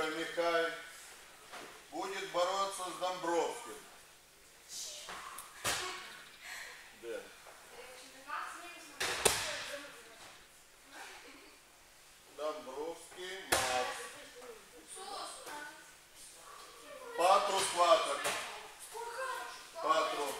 Михай будет бороться с Домбровским. Да. Домбровский, Макс. Патру Кватро. Патру.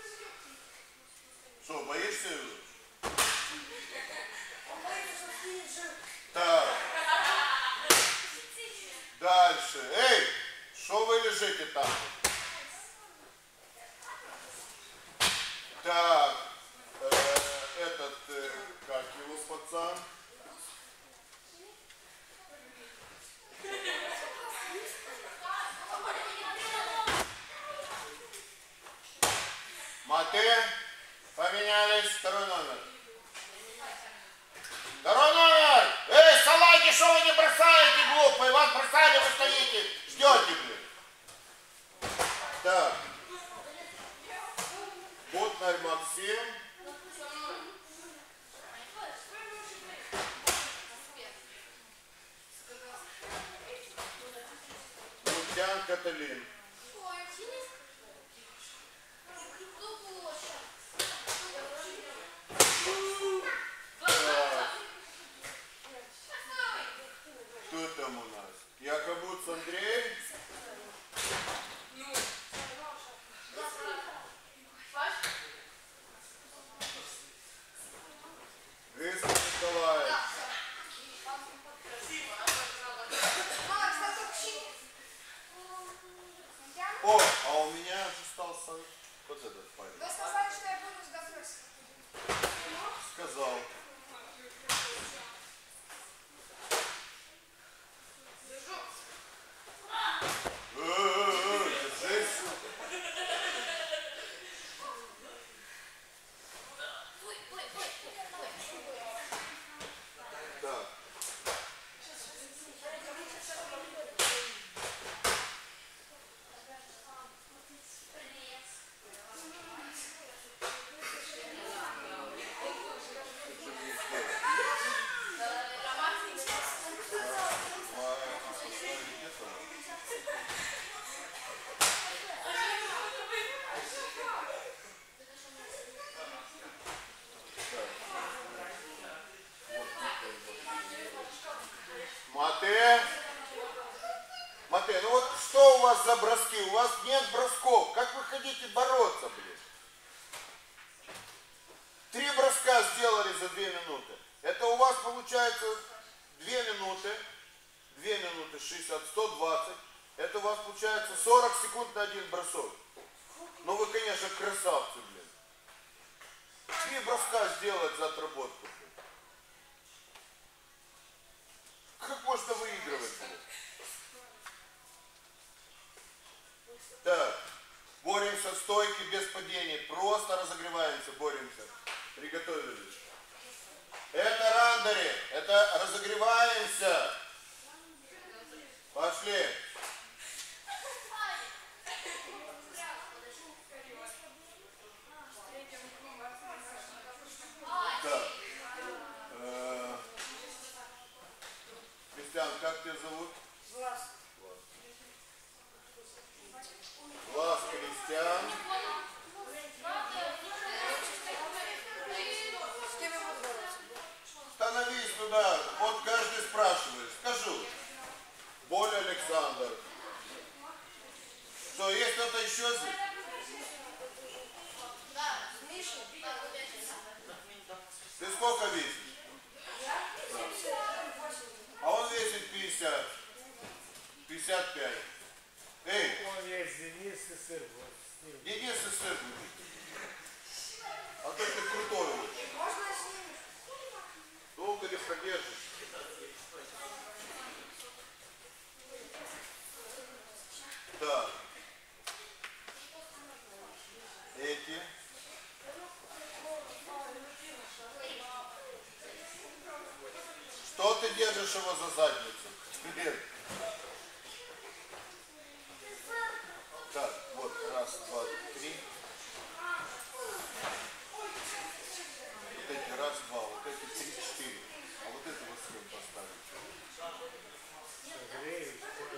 Что, боишься его? Так. Дальше. Эй, что вы лежите там? Так. Как его пацан? Мате. Поменялись. Второй номер. Второй номер! Эй, салаги, что вы не бросаете, глупые? Вас бросали, вы стоите, ждете, блин. Так. Бутнарь Максим. Лукьян Каталин. Кто там у нас? Якобуц Андрей. Грызкин Николай. О, а у меня же остался вот этот парень. Вы сказали, что я буду с Домбровским. Сказал. Держись. Так. Мате. Мате, ну вот что у вас за броски? У вас нет бросков. Как вы хотите бороться, блин? 3 броска сделали за 2 минуты. Это у вас получается 2 минуты. 2 минуты 60, 120. Это у вас получается 40 секунд на 1 бросок. Ну вы, конечно, красавцы, блин. 3 броска сделать за отработку, блин. Как можно выигрывать, блин? Так, боремся стойки без падений. Просто разогреваемся, боремся. Приготовились. Это рандери. Это разогреваемся. Пошли. Так. Кристиан, как тебя зовут? Влас. Влас Кристиан. С кем я буду бороться? Становись туда. Вот каждый спрашивает. Скажу. Боль Александр. Что, есть кто-то еще здесь? Миша? Ты сколько весишь? А он весит 50. 55. Эй! Он есть Денис и сын. Вот с ним. Денис и сын. А то ты крутой очень. Можно с ними? Долго ли продержишь? Так. Эти. Что ты держишь его за задницу? Нет. Так, вот, раз, два, три. Вот эти раз, два, вот эти 3, 4. А вот этого с кем поставить? Согреешь,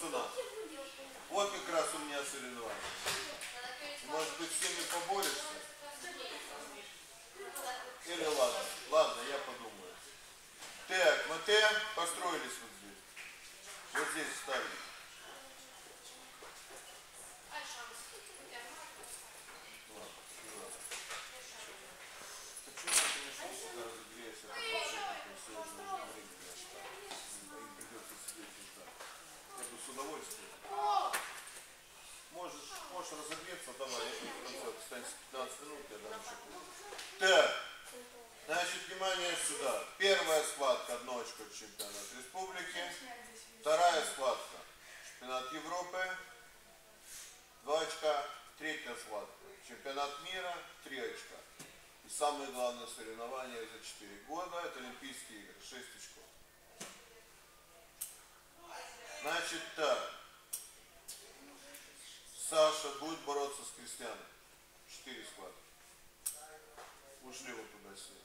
пацана. Вот как раз у меня соревнования. Может быть, с ними поборешься? Или ладно? Ладно, я подумаю. Так, мы построились вот здесь. Вот здесь встали. Почему ты не шел сюда, разогреешься, а потом все уже время им придется сидеть вот так. Я бы с удовольствием. Можешь разогреться, давай, я в конце останется 15 минут, я дам еще курс. Так, значит, внимание сюда. Первая схватка, 1 очко чемпионат республики. Вторая схватка, чемпионат Европы, 2 очка. Третья схватка, чемпионат мира, 3 очка. И самое главное соревнование за 4 года, это Олимпийские игры, 6 очков. Значит так. Саша будет бороться с Кристианом. 4 схватки. Ушли вот туда сюда.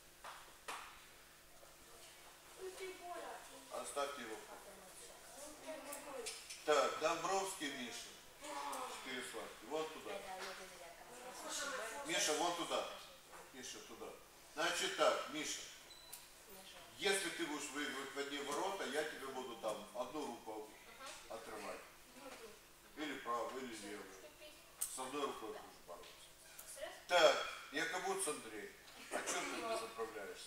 Оставьте его. Так, Домбровский Миша. 4 схватки. Вон туда. Миша, вон туда. Миша, туда. Значит так, Миша. Если ты будешь выигрывать в одни ворота, я тебе буду там одну руку отрывать. Или правую, или левую. С одной рукой будешь бороться. Так, Якобуц Андрей. А что ты не заправляешься?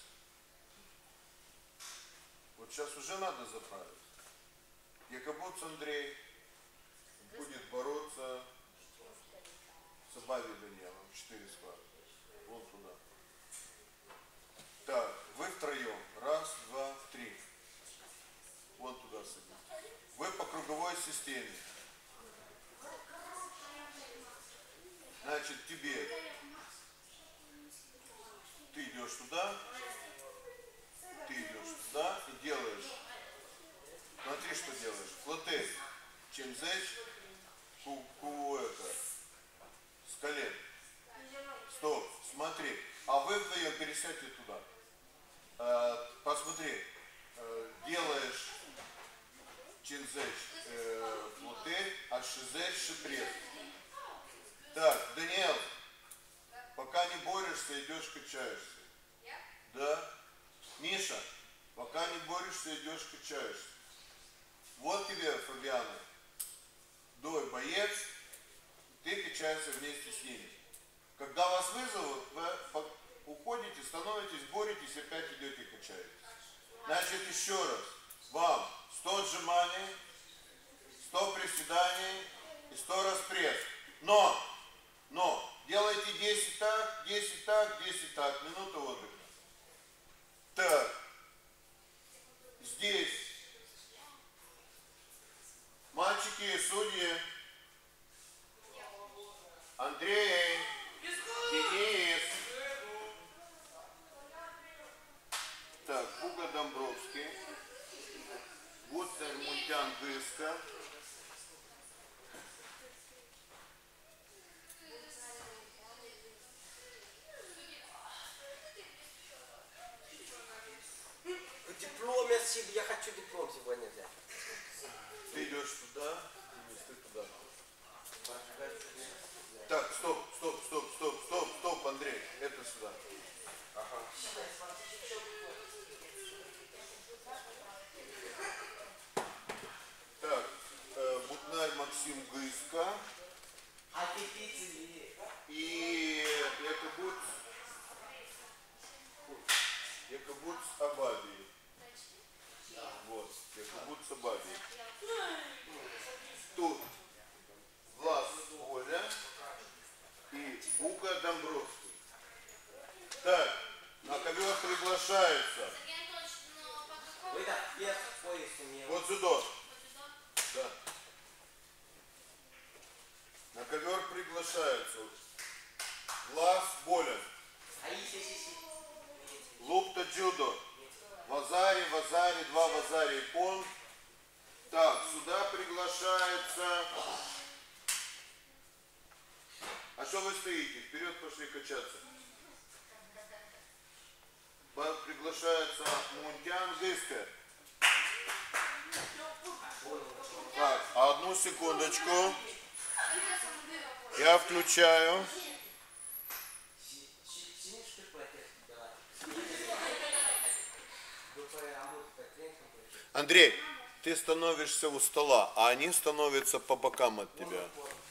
Вот сейчас уже надо заправиться. Якобуц Андрей будет бороться с Абави Даниэлом. 4 схватки. Вон туда. Так, вы втроем. 1, 2, 3. Вон туда садитесь. Вы по круговой системе. Значит, тебе. Ты идешь туда. Ты идешь туда и делаешь. Смотри, что делаешь. Флотель. Чемзеч. С колен. Стоп. Смотри. А вы вдвоем пересядьте туда. Посмотри. Делаешь чинзеч флотель, а шизеч шипресс. Так, Даниэл. Пока не борешься, идешь качаешься. Да. Миша. Пока не борешься, идешь качаешься. Вот тебе, Фабиана. Дой боец. Ты качаешься вместе с ними. Когда вас вызовут, вы уходите, становитесь, боретесь, опять идете и качаетесь. Значит, еще раз. Вам 100 отжиманий, 100 приседаний и 100 раз пресс. Но делайте 10 так, 10 так, 10 так. Минута отдыха. Так. Здесь. Мальчики и судьи. Андрей. Денис. Так, Буга Домбровский. Гуцер Мунтян Гыска. Диплом, я хочу диплом сегодня взять. Ты идешь туда, Денис, ты туда. Так, стоп, Андрей, это сюда. Ага. Так, Бутнарь Максим Гыска. И Якобуц Абаби. Вот, Якобуц Абаби. Тут Влас Воля и Буга Домбровский. Так, на ковер приглашается. Вот сюда. Да. На ковер приглашаются Влас Болен, Лупта Джудо, Вазари, 2 Вазари Пон. Так, сюда приглашается. А что вы стоите? Вперед пошли качаться. Приглашается Мунтян Гыска. Так, одну секундочку. Я включаю. Андрей, ты становишься у стола, а они становятся по бокам от тебя.